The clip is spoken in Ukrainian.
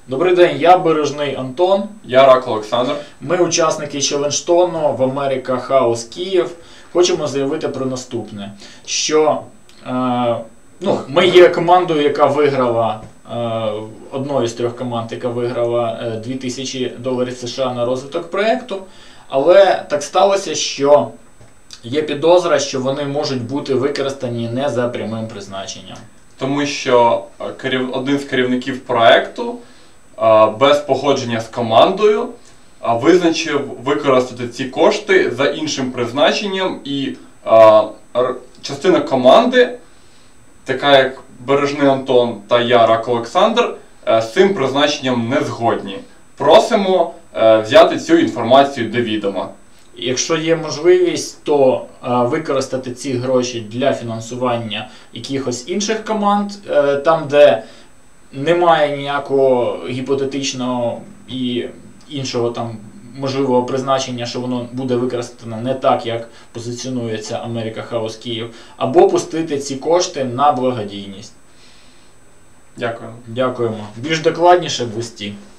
Добрий день, я Бережний Антон. Я Рак Олександр. Ми учасники Челенджтону в Америка Хаус Київ. Хочемо заявити про наступне, що ми є командою, яка виграла, одною з 3 команд, яка виграла $2000 США на розвиток проєкту, але так сталося, що є підозра, що вони можуть бути використані не за прямим призначенням. Тому що один з керівників проєкту без погодження з командою визначив використати ці кошти за іншим призначенням, і частина команди, така як Бережний Антон та я, Рак Олександр, з цим призначенням не згодні. Просимо взяти цю інформацію до відома. Якщо є можливість, то використати ці гроші для фінансування якихось інших команд, там, де немає ніякого гіпотетичного і іншого там можливого призначення, що воно буде використано не так, як позиціонується Америка Хаус Київ, або пустити ці кошти на благодійність. Дякую. Дякуємо. Більш докладніше в листі.